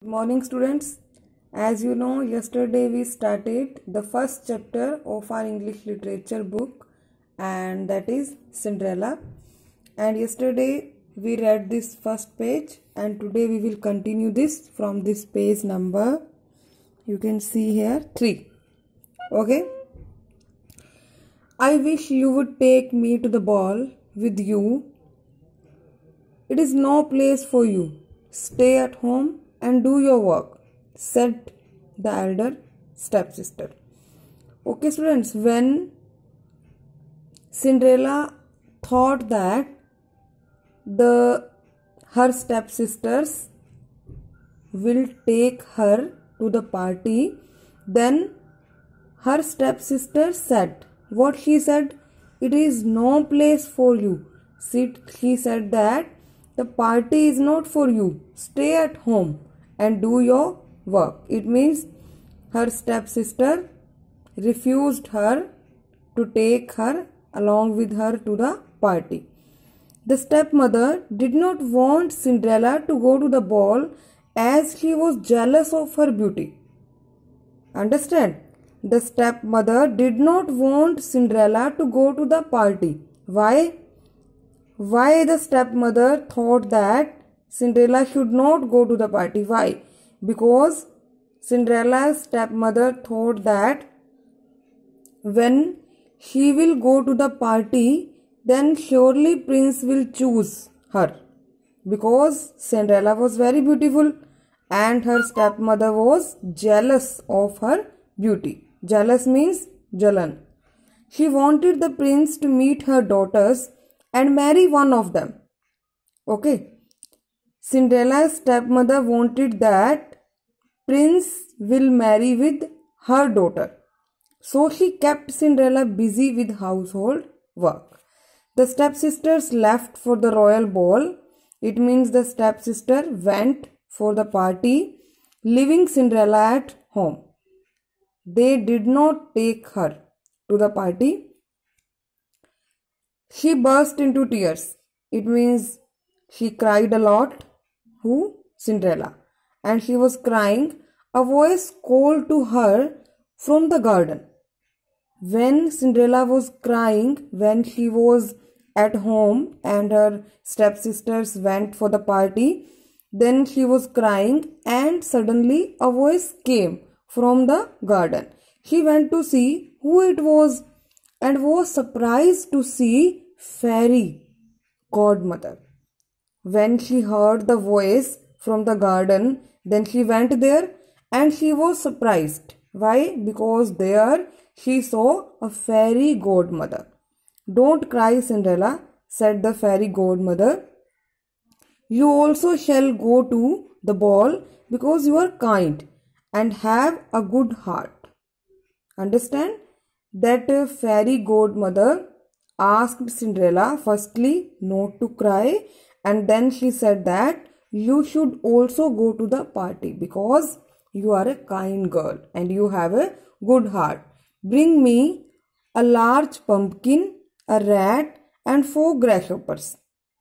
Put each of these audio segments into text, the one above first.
Good morning, students. As you know, yesterday we started the first chapter of our English literature book, and that is Cinderella. And yesterday we read this first page, and today we will continue this from this page number, you can see here, 3. Okay. I wish you would take me to the ball with you. It is no place for you. Stay at home and do your work, said the elder stepsister. Okay, students, when Cinderella thought that her stepsisters will take her to the party, then her stepsister said, what she said, it is no place for you. She said that the party is not for you. Stay at home and do your work. It means her stepsister refused her to take her along with her to the party. The stepmother did not want Cinderella to go to the ball as she was jealous of her beauty. Understand? The stepmother did not want Cinderella to go to the party. Why? Why the stepmother thought that Cinderella should not go to the party? Why? Because Cinderella's stepmother thought that when she will go to the party, then surely Prince will choose her. Because Cinderella was very beautiful and her stepmother was jealous of her beauty. Jealous means jalan. She wanted the prince to meet her daughters and marry one of them. Okay. Cinderella's stepmother wanted that prince will marry with her daughter. So she kept Cinderella busy with household work. The stepsisters left for the royal ball. It means the stepsister went for the party, leaving Cinderella at home. They did not take her to the party. She burst into tears. It means she cried a lot. Who? Cinderella. And she was crying. A voice called to her from the garden. When Cinderella was crying, when she was at home and her stepsisters went for the party, then she was crying and suddenly a voice came from the garden. She went to see who it was and was surprised to see fairy godmother. When she heard the voice from the garden, then she went there and she was surprised. Why? Because there she saw a fairy godmother. Don't cry, Cinderella, said the fairy godmother. You also shall go to the ball because you are kind and have a good heart. Understand? That fairy godmother asked Cinderella firstly not to cry, and then she said that you should also go to the party because you are a kind girl and you have a good heart. Bring me a large pumpkin, a rat and 4 grasshoppers.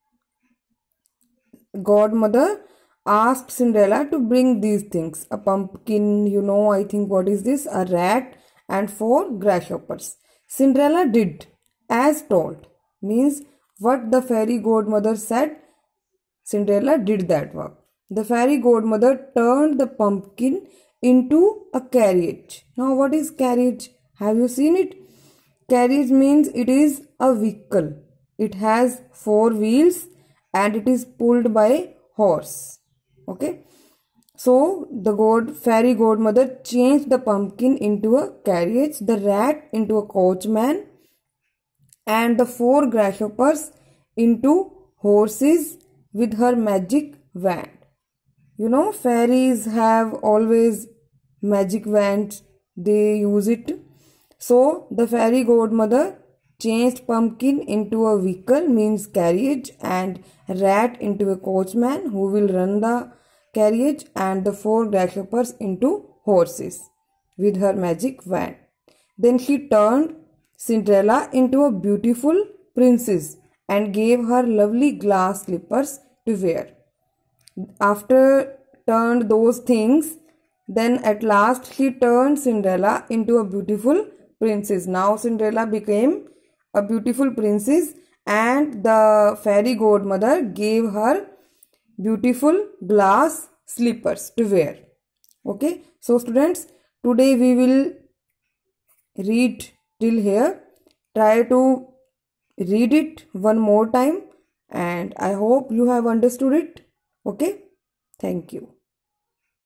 Godmother asked Cinderella to bring these things. A pumpkin, I think what is this? A rat and 4 grasshoppers. Cinderella did as told. Means what the fairy godmother said, Cinderella did that work. The fairy godmother turned the pumpkin into a carriage. Now what is carriage? Have you seen it? Carriage means it is a vehicle. It has 4 wheels and it is pulled by horse. Okay. So the fairy godmother changed the pumpkin into a carriage, the rat into a coachman and the 4 grasshoppers into horses with her magic wand. Fairies have always magic wands. They use it. So the fairy godmother changed pumpkin into a vehicle, means carriage, and rat into a coachman who will run the carriage, and the 4 grasshoppers into horses with her magic wand. Then she turned Cinderella into a beautiful princess and gave her lovely glass slippers to wear. After turned those things, then at last he turned Cinderella into a beautiful princess. Now Cinderella became a beautiful princess, and the fairy godmother gave her beautiful glass slippers to wear. Okay, so students, today we will read till here. Try to read it one more time, and I hope you have understood it. Okay, thank you.